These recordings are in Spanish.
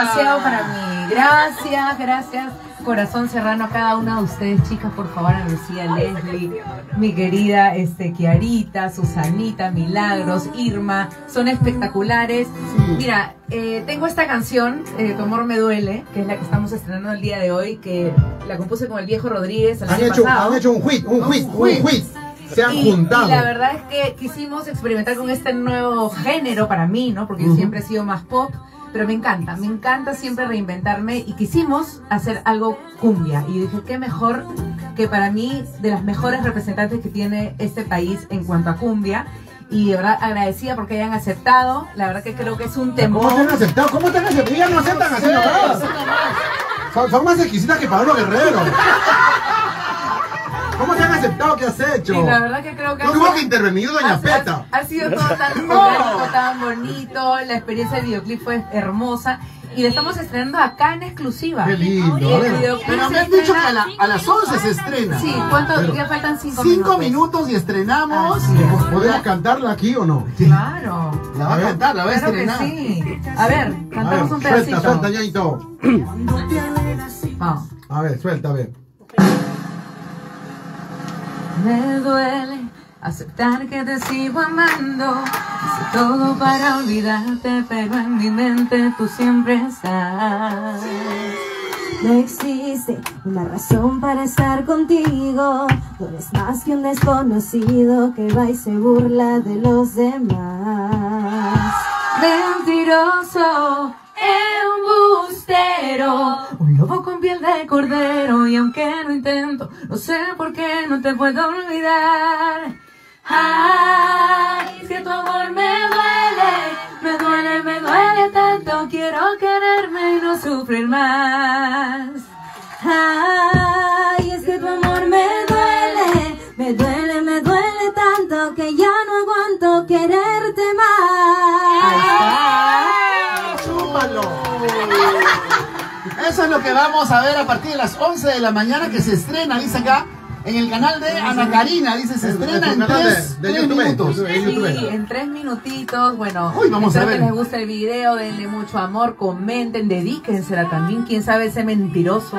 demasiado para mí. Gracias, gracias. Corazón Serrano a cada una de ustedes, chicas, por favor, a Lucía, Leslie, mi querida Kiarita, Susanita, Milagros, Irma, son espectaculares. Sí. Mira, tengo esta canción, Tu amor me duele, que es la que estamos estrenando el día de hoy, que la compuse con el viejo Rodríguez el año pasado. Han hecho un hit. Se han juntado. Y la verdad es que quisimos experimentar con este nuevo género para mí, ¿no? Porque yo siempre he sido más pop. Pero me encanta siempre reinventarme y quisimos hacer algo cumbia. Y dije, qué mejor que para mí, de las mejores representantes que tiene este país en cuanto a cumbia. Y de verdad agradecida porque hayan aceptado. La verdad que creo que es un temor. ¿Cómo te han aceptado? ¿Cómo te han aceptado? Ya no aceptan así nomás. Son más exquisitas que Pablo Guerrero. ¿Cómo te han aceptado? ¿Qué has hecho? Y la verdad que creo que... No tuvo que intervenir Doña Peta. Ha sido todo tan orgánico, tan bonito. La experiencia del videoclip fue hermosa. Y lo estamos estrenando acá en exclusiva. Qué lindo. Pero me han dicho que a las 11 se estrena. Sí, ¿cuánto? Ya faltan 5 minutos. 5 minutos y estrenamos. ¿Podemos cantarla aquí o no? Claro. La va a cantar, la va a estrenar. Que sí. A ver, cantamos un pedacito. Suelta, Ñaito. A ver, suelta, a ver. Me duele aceptar que te sigo amando. Hice todo para olvidarte, pero en mi mente tú siempre estás. No existe una razón para estar contigo. No eres más que un desconocido que va y se burla de los demás. Mentiroso, embustero, un lobo con piel de cordero. Y aunque no intento, no sé por qué no te puedo olvidar. Ay, es que tu amor me duele tanto. Quiero quererme y no sufrir más. Ay, es que tu amor me duele tanto que ya no aguanto quererte más. ¡Chúpalo! Eso es lo que vamos a ver a partir de las 11 de la mañana, que se estrena, dice acá, en el canal de Ana Karina. Dice, se estrena en 3 minutos. Sí, en 3 minutitos. Bueno, vamos a ver. Que les gusta el video, denle mucho amor, comenten, dedíquensela también. Quién sabe ese mentiroso.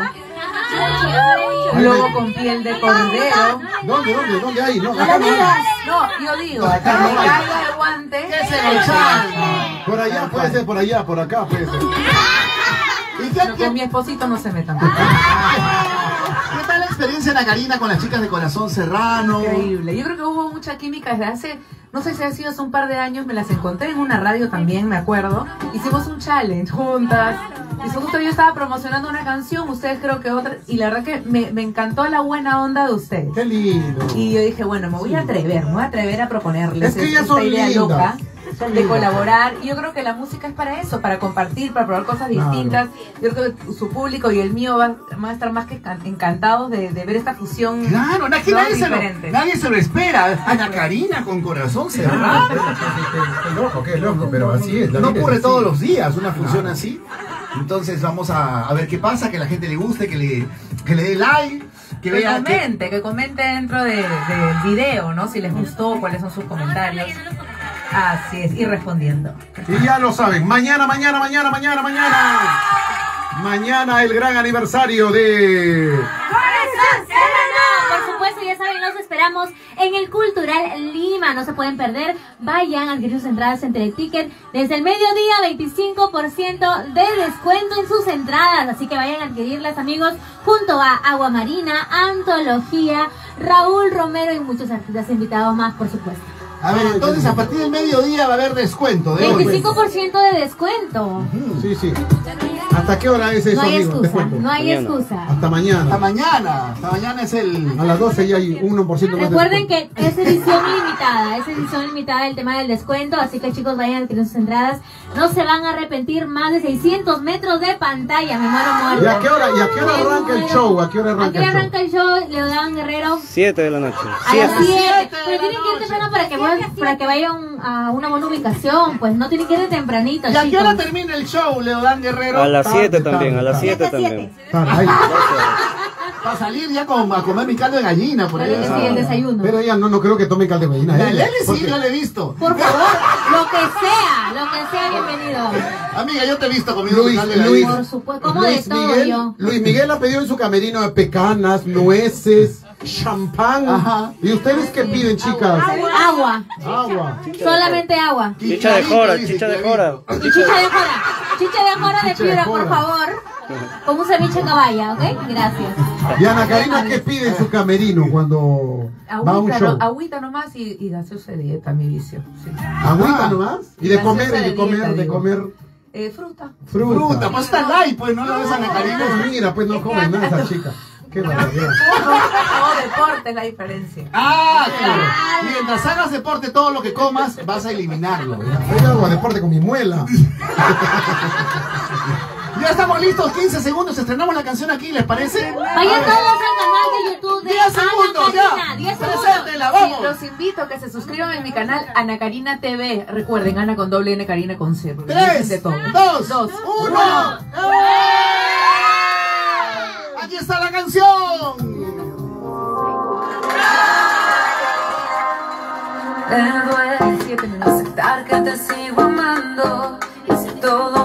Lobo con piel de cordero. ¿Dónde hay? No, yo digo, que me caiga el guante. Que se lo echa. Por allá puede ser, por allá, por acá puede ser. Pero con mi esposito no se metan. ¿Qué tal la experiencia Ana Karina con las chicas de Corazón Serrano? Increíble. Yo creo que hubo mucha química desde hace, no sé si ha sido hace un par de años, me las encontré en una radio también, me acuerdo. Hicimos un challenge juntas. Y justo yo estaba promocionando una canción, ustedes creo que otra, y la verdad que me encantó la buena onda de ustedes. Qué lindo. Y yo dije, bueno, me voy a atrever a proponerles es que ellas son idea lindas. Loca de colaborar. Y yo creo que la música es para eso, para compartir, para probar cosas distintas. Yo creo que su público y el mío van a estar más que encantados de ver esta fusión. Claro, nadie se lo espera. Ana Karina con Corazón Serrano. Qué loco, pero así es. No ocurre todos los días una función así. Entonces vamos a ver qué pasa, que la gente le guste, que le dé like. Que comente dentro del video, ¿no? Si les gustó, cuáles son sus comentarios. Así es, ir respondiendo. Y ya lo saben, mañana el gran aniversario de Corazón Serrano. Por supuesto, ya saben, los esperamos en el Cultural Lima. No se pueden perder. Vayan a adquirir sus entradas en Teleticket. Desde el mediodía, 25% de descuento en sus entradas. Así que vayan a adquirirlas, amigos, junto a Agua Marina, Antología, Raúl Romero y muchos artistas invitados más, por supuesto. A ver, entonces a partir del mediodía va a haber descuento. 25% de descuento. Sí. ¿Hasta qué hora es eso, amigo? No hay excusa. Hasta mañana. Hasta mañana es el... A las 12 ya hay 1% más de descuento. Recuerden que es edición limitada el tema del descuento, así que chicos vayan a adquirir sus entradas. No se van a arrepentir, más de 600 metros de pantalla, me muero muerta. ¿Y a qué hora arranca el show? ¿A qué hora arranca el show? Leodán Guerrero. 7 de la noche. A las 7. Pero tienen que ir temprano para que vayan a una buena ubicación, pues no tienen que ir de tempranito. ¿Y a qué hora termina el show, Leodán Guerrero? A las 7 también, a las 7 también. Para salir ya a comer mi caldo de gallina por ahí. El desayuno. Pero ella no creo que tome caldo de gallina. Lele sí, yo le he visto. Por favor. Lo que sea, bienvenido. Amiga, yo te he visto comiendo Luis, tu caldo de Luis. gallina. Por supuesto, como de todo Miguel, yo. Luis Miguel ha pedido en su camerino de pecanas, nueces, champán. Ajá. ¿Y ustedes qué piden, chicas? Agua. Agua. Solamente agua. Chicha de jora, chicha de jora. Y chicha de jora. Chicha de jora de Chicha de fibra, por jora. favor. Con un ceviche caballa, ¿ok? Gracias. Y Ana Karina, ¿qué pide en su camerino cuando va a un show? Agüita nomás y gaseosa de dieta, mi vicio. Sí. ¿Agüita nomás? Y de comer, Gaseosa y de comer, dieta, de digo. comer Fruta. Fruta, pues está light, pues, no la ves a Ana Karina. Pues mira, pues no come nada esa chica. Qué barbaridad. O deporte es la diferencia. Ah, claro. Mientras hagas deporte, todo lo que comas, vas a eliminarlo. Yo hago deporte con mi muela. Ya estamos listos, 15 segundos, estrenamos la canción aquí, ¿les parece? Vayan todos al canal de YouTube de 10 segundos, Ana Karina. ya. 10 segundos. Preséntela, Sí, vamos. los invito a que se suscriban en mi canal Ana Karina TV. Recuerden, Ana con doble N, Karina con C. porque dicen de 3, todo. 2, 1. Aquí está la canción. Me duele 7 no aceptar que te sigo amando. Y si todo